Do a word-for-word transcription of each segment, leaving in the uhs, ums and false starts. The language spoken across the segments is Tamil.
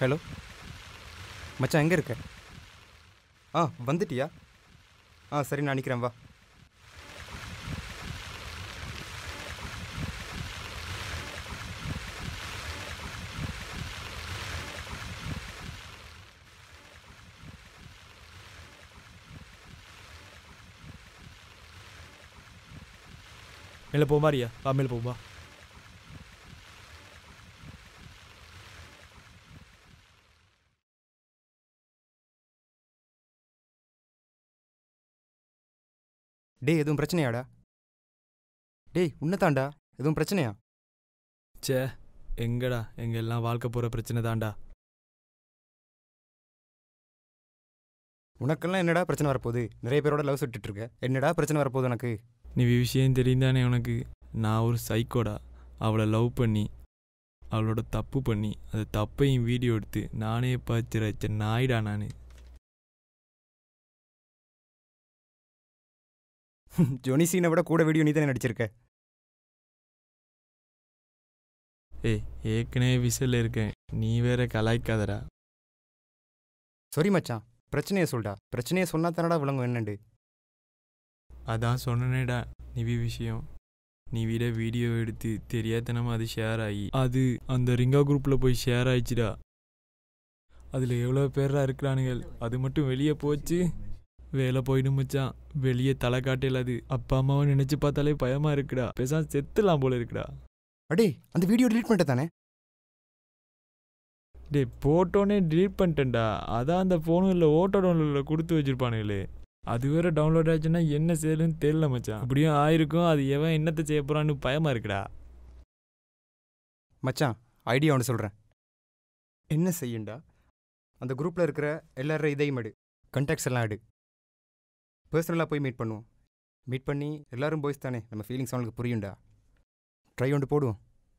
ஹலோ மச்சான், எங்கே இருக்க? ஆ வந்துட்டியா? ஆ சரி, நான் நிற்கிறேன், வா. மேலே போமா ரியா, வா மேலே போமா. டேய், எதுவும் பிரச்சனையாடா? டேய், உன்னதாண்டா, எதுவும் பிரச்சனையா? சே, எங்கடா, எங்க எல்லாம் வாழ்க்கை போகிற பிரச்சனை தான்டா. உனக்கெல்லாம் என்னடா பிரச்சனை வரப்போகுது? நிறைய பேரோட லவ் சுட்டுட்டு இருக்க, என்னடா பிரச்சனை வரப்போகுது உனக்கு? நீ விஷயம் தெரிந்தானே உனக்கு. நான் ஒரு சைக்கோடா. அவளை லவ் பண்ணி அவளோட தப்பு பண்ணி அந்த தப்பையும் வீடியோ எடுத்து நானே பார்த்து ரச்ச நாயிடா நான். ஜோனி சீனை விட கூட வீடியோ நீ தானே நடிச்சிருக்க. ஏய், ஏற்கனவே விசில் இருக்கேன், நீ வேற கலாய்க்காதடா. சரி மச்சான், பிரச்சனையை சொல்டா. பிரச்சனையை சொன்னா தானடா விளங்கும் என்னண்டு. அதான் சொன்னேடா நிவி விஷயம். நீ விட வீடியோ எடுத்து தெரியாதனமா அது ஷேர் ஆகி அது அந்த ரிங்கா குரூப்பில் போய் ஷேர் ஆயிடுச்சுடா. அதில் எவ்வளோ பேரா இருக்கிறானுங்கள். அது மட்டும் வெளியே போச்சு, வேலை போயிடும் மச்சான். வெளியே தலை காட்டலாது. அப்பா அம்மாவை நினச்சி பார்த்தாலே பயமாக இருக்குடா. பேசாம செத்துலாம் போல இருக்குடா. அடே, அந்த வீடியோ டிலீட் பண்ணிட்ட தானே? டே, போட்டோன்னே டிலீட் பண்ணிட்டேன்டா. அதான் அந்த ஃபோனில் ஓட்டோ டவுன்லோடில் கொடுத்து வச்சுருப்பானுங்களே, அது வேறு டவுன்லோட் ஆச்சுன்னா என்ன செய்யலன்னு தெரியல மச்சான். அப்படியும் ஆயிருக்கும், அது எவன் என்னத்தை செய்ய போகிறான்னு பயமாக இருக்குடா. மச்சான், ஐடியா ஒன்று சொல்கிறேன். என்ன செய்யுண்டா, அந்த குரூப்பில் இருக்கிற எல்லாரும் இதையும் எடு, கண்டாக்ட்ஸ் எல்லாம் எடு, பர்சனலாக போய் மீட் பண்ணுவோம். மீட் பண்ணி எல்லோரும் பாய்ஸ் தானே, நம்ம ஃபீலிங்ஸ் அவங்களுக்கு புரியும்டா. ட்ரை ஒன்று போடுவோம்.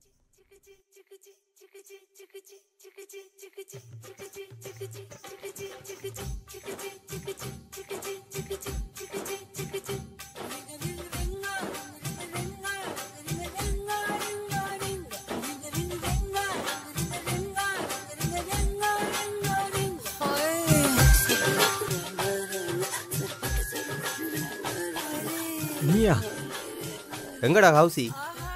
நீயா? எங்கடா கௌசி?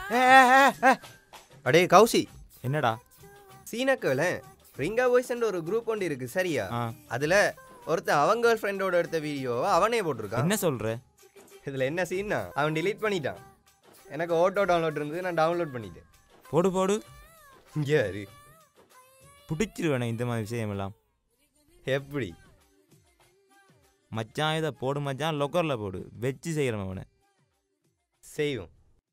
அடே கௌசி, என்னடா சீனக்கல ரிங்கா பாய்ஸ்ன்ற ஒரு குரூப் ஒன்று இருக்கு சரியா? அதுல ஒருத்தன் அவன் கேர்ள் ஃப்ரெண்டோட எடுத்த வீடியோவை அவனே போட்டிருக்கான். என்ன சொல்ற? இதுல என்ன சீன்னா, அவன் டிலீட் பண்ணிட்டான். எனக்கு ஓட்டோ டவுன்லோட் இருந்தது, நான் டவுன்லோட் பண்ணிட்டேன். போடு போடு, யாரு பிடிச்சிருவேனே இந்த மாதிரி விஷயம் எல்லாம். எப்படி மச்சான் இதை போடு மச்சான், லொக்கரில் போடு, வச்சு செய்கிறவன் அவனை செய்வோம்.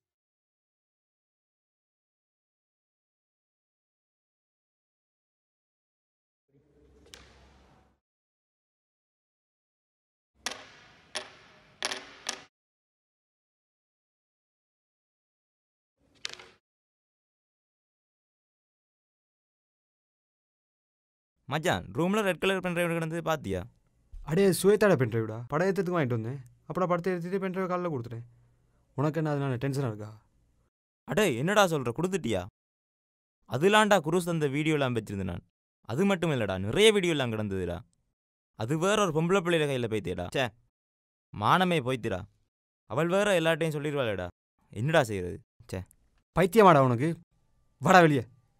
மச்சான், ரூமில் ரெட் கலர் பென் டிரைவ் கிடந்தது பார்த்தியா? அடே சுவேத்தாட பென் டிரைவ்டா, படம் எடுத்துக்கு வாங்கிட்டு வந்தேன். அப்புறம் படத்தை எடுத்துகிட்டு பென் டிரைவ் காலில் கொடுத்துட்டேன். உனக்கு என்ன அதனால டென்ஷனாக இருக்கா? அடே என்னடா சொல்கிற, கொடுத்துட்டியா? அதுலாண்டா குரூஸ் அந்த வீடியோலாம் வச்சிருந்தேன் நான். அது மட்டும் இல்லைடா, நிறைய வீடியோலாம் கிடந்ததுடா. அது வேற ஒரு பொம்பளை பிள்ளையில கையில் போய்த்தேடா. சே, மானமே போய்த்திடா. அவள் வேற எல்லாட்டையும் சொல்லிடுவாளேடா. என்னடா செய்கிறது? சே, பைத்தியமாடா உனக்கு, வாடா வெளியே.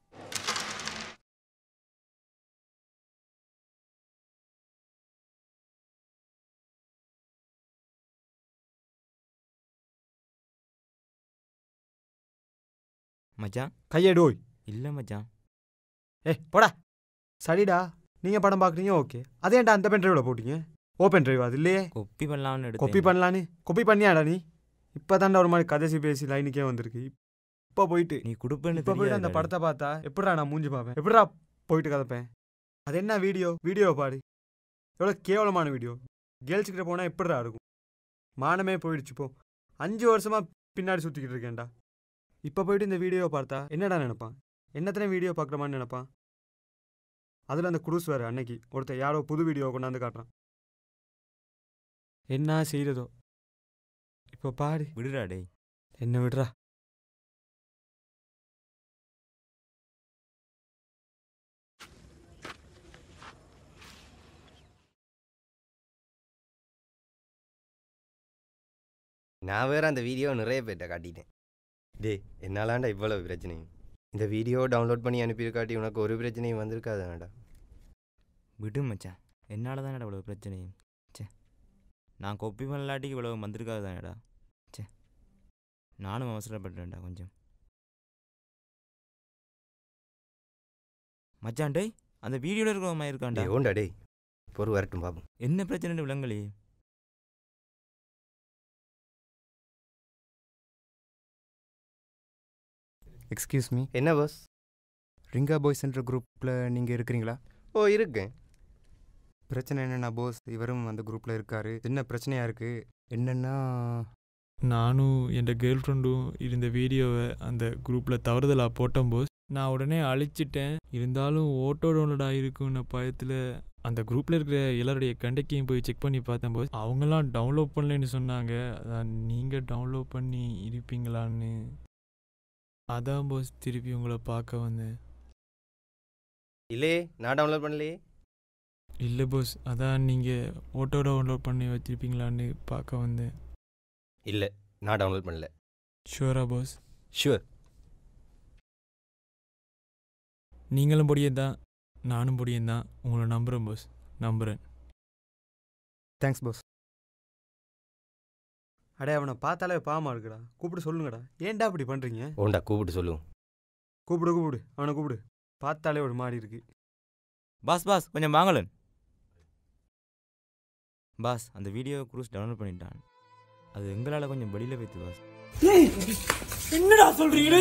மச்சான் கையேடோய். இல்லை மச்சான். ஏ போடா. சரிடா, நீங்கள் படம் பார்க்குறீங்க, ஓகே. அதேன்டா அந்த பென் டிரைவில் போட்டிங்க? ஓப்பன் டிரைவ் அது இல்லையே. கொப்பி பண்ணலாம்னு எடுத்து. கொப்பி பண்ணலான்னு கொப்பி பண்ணியாடா நீ? இப்போ தாண்டா ஒரு மாதிரி கதைசி பேசி லைனுக்கே வந்திருக்கு. இப்போ போயிட்டு நீ கொடுப்பேன்னு இப்போ போயிட்டு அந்த படத்தை பார்த்தா எப்படா நான் மூஞ்சி பார்ப்பேன்? எப்படா போயிட்டு கதைப்பேன்? அது என்ன வீடியோ? வீடியோவை பாடு. எவ்வளோ கேவலமான வீடியோ. கேர்ள்ஸ்கிட்ட போனால் எப்படிடா இருக்கும்? மானமே போயிடுச்சு. போ, அஞ்சு வருஷமாக பின்னாடி சுற்றிக்கிட்டு இருக்கேன்டா. இப்போ போயிட்டு இந்த வீடியோவை பார்த்தா என்னடா நினைப்பான்? என்னத்தனை வீடியோ பார்க்குறமான்னு நினைப்பான். அதில் அந்த குரூஸ் வேறு அன்னைக்கு ஒருத்தர் யாரோ புது வீடியோ கொண்டாந்து காட்டுறான். என்ன செய்கிறதோ இப்போ பாரு. விடுடா டே. என்ன விடுறா? நான் வேறு அந்த வீடியோ நிறைய பேர்ட்ட காட்டிட்டேன். டே என்னாலாண்டா இவ்வளோ பிரச்சனையும். இந்த வீடியோ டவுன்லோட் பண்ணி அனுப்பியிருக்காட்டி உனக்கு ஒரு பிரச்சனையும் வந்திருக்காதாடா. விடு மச்சான், என்னால் தானடா இவ்வளோ பிரச்சனையும். சே, நான் கொப்பி பண்ணலாட்டிக்கு இவ்வளோ வந்திருக்காது தானடா. சே, நானும் அவசரப்பட்டேன்டா கொஞ்சம். மச்சான் டேய், அந்த வீடியோவில் இருக்கிற இருக்காண்டா. டே ஓண்டா டேய், பொறு வரட்டும் பாப்போம். என்ன பிரச்சனை விலங்களே? எக்ஸ்கியூஸ் மீ, என்ன பாஸ்? ரிங்கா பாய்ஸ்ன்ற குரூப்பில் நீங்கள் இருக்கிறீங்களா? ஓ இருக்கேன். பிரச்சனை என்னென்னா போஸ், இவரும் அந்த குரூப்பில் இருக்காரு. என்ன பிரச்சனையாக இருக்குது என்னென்னா, நானும் என் கேர்ள் ஃப்ரெண்டும் இருந்த வீடியோவை அந்த குரூப்பில் தவறுதலாக போட்டோம் போஸ். நான் உடனே அழிச்சிட்டேன். இருந்தாலும் ஓட்டோ டவுன்லோட் ஆகிருக்குன்னு பயத்தில் அந்த குரூப்பில் இருக்கிற எல்லாருடைய கண்டக்கையும் போய் செக் பண்ணி பார்த்தேன் போஸ். அவங்கெல்லாம் டவுன்லோட் பண்ணலன்னு சொன்னாங்க. அதான் நீங்கள் டவுன்லோட் பண்ணி இருப்பீங்களான்னு அதான் போஸ் திருப்பி உங்களை பார்க்க வந்தேன். இல்லையே, நான் டவுன்லோட் பண்ணலையே. இல்லை போஸ், அதான் நீங்கள் ஓட்டோ டவுன்லோட் பண்ணி வச்சுருப்பீங்களான்னு பார்க்க வந்தேன். இல்லை, நான் டவுன்லோட் பண்ணல. ஷுவரா போஸ்? ஷுவர். நீங்களும் பொடியன் தான், நானும் பொடியன் தான். உங்களை நம்புகிறேன் போஸ், நம்புகிறேன். Thanks boss. அடே அவனை பார்த்தாலே பாவமாக இருக்குடா. கூப்பிட்டு சொல்லுங்கடா, ஏன்டா அப்படி பண்ணுறீங்க? ஓண்டா கூப்பிட்டு சொல்லுவோம். கூப்பிடு கூப்பிடு அவனை கூப்பிடு. பார்த்தாலே ஒரு மாதிரி இருக்கு. பாஸ் பாஸ் கொஞ்சம் வாங்கலன். பாஸ், அந்த வீடியோ குரூஸ் டவுன்லோட் பண்ணிட்டான். அது எங்களால் கொஞ்சம் வெளியில் வைத்து பாஸ். என்னடா சொல்றீங்க?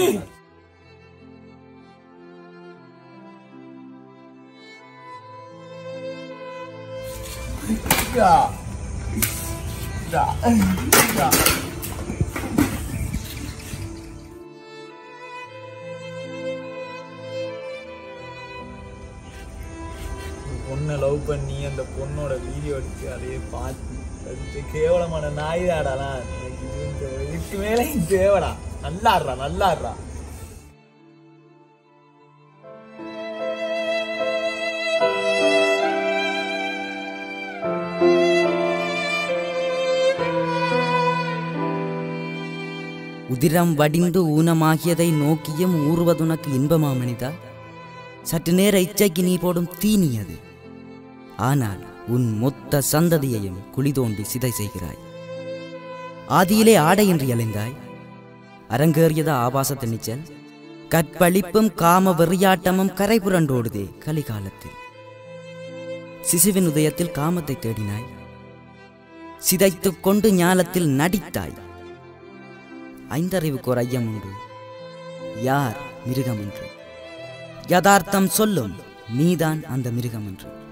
பொண்ணை லவ் பண்ணி அந்த பொண்ணோட வீடியோ எடுத்து அதையே பார்த்து அது கேவலமான நாய் தாடாலாம். எனக்கு இது இந்த இதுக்கு மேலே தேவடா. நல்லாடுறா நல்லாடுறா. உதிரம் வடிந்து ஊனமாகியதை நோக்கியும் ஊறுவதுனக்கு இன்பமா மனிதா? சற்று நேர இச்சைக்கு நீ போடும் தீனி அது. ஆனால் உன் மொத்த சந்ததியையும் குழி தோண்டி சிதை செய்கிறாய். ஆதியிலே ஆடையின்றி அலைந்தாய். அரங்கேறியத ஆபாச திணிச்சல், கற்பழிப்பும் காம வெறியாட்டமும் கரை புரண்டோடுதே கலிகாலத்தில். சிசுவின் உதயத்தில் காமத்தை தேடினாய். சிதைத்துக் கொண்டு ஞானத்தில் நடித்தாய். ஐந்தறிவுக்கு ஒரு ஐயம் உண்டு, யார் மிருகம் என்று. யதார்த்தம் சொல்லும், நீதான் அந்த மிருகம் என்று.